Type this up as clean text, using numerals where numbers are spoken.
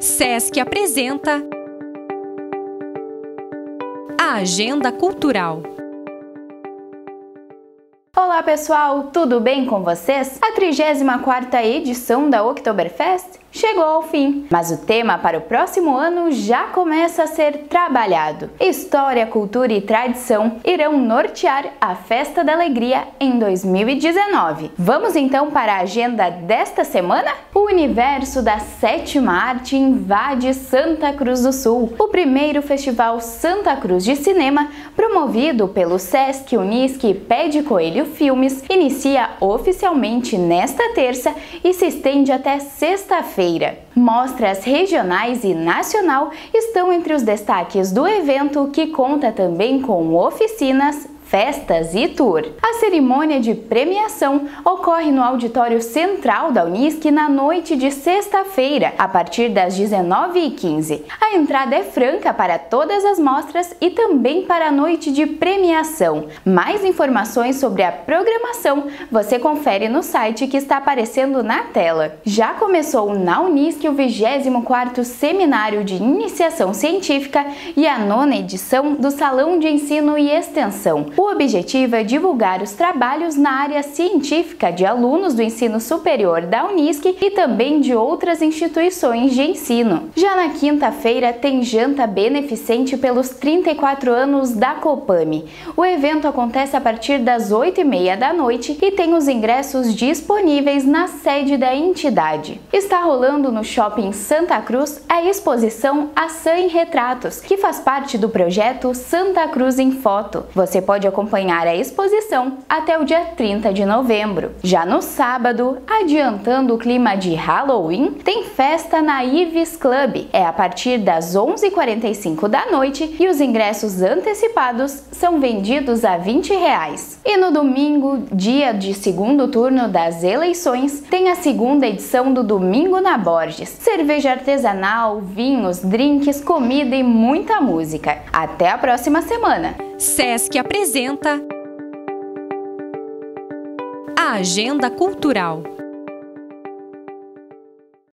SESC apresenta a Agenda Cultural. Olá pessoal, tudo bem com vocês? A 34ª edição da Oktoberfest chegou ao fim, mas o tema para o próximo ano já começa a ser trabalhado. História, cultura e tradição irão nortear a Festa da Alegria em 2019. Vamos então para a agenda desta semana? O universo da sétima arte invade Santa Cruz do Sul. O primeiro Festival Santa Cruz de Cinema, promovido pelo Sesc, Unisc e Pé de Coelho Filmes, inicia oficialmente nesta terça e se estende até sexta-feira. Mostras regionais e nacional estão entre os destaques do evento, que conta também com oficinas, festas e tour. A cerimônia de premiação ocorre no auditório central da Unisc na noite de sexta-feira, a partir das 19h15. A entrada é franca para todas as mostras e também para a noite de premiação. Mais informações sobre a programação você confere no site que está aparecendo na tela. Já começou na Unisc o 24º Seminário de Iniciação Científica e a 9ª edição do Salão de Ensino e Extensão. O objetivo é divulgar os trabalhos na área científica de alunos do ensino superior da Unisc e também de outras instituições de ensino. Já na quinta-feira tem janta beneficente pelos 34 anos da Copame. O evento acontece a partir das 8h30 da noite e tem os ingressos disponíveis na sede da entidade. Está rolando no Shopping Santa Cruz a exposição Ação em Retratos, que faz parte do projeto Santa Cruz em Foto. Você pode acompanhar a exposição até o dia 30 de novembro. Já no sábado, adiantando o clima de Halloween, tem festa na Ives Club. É a partir das 11h45 da noite e os ingressos antecipados são vendidos a R$20. E no domingo, dia de segundo turno das eleições, tem a segunda edição do Domingo na Borges. Cerveja artesanal, vinhos, drinks, comida e muita música. Até a próxima semana! SESC apresenta a Agenda Cultural.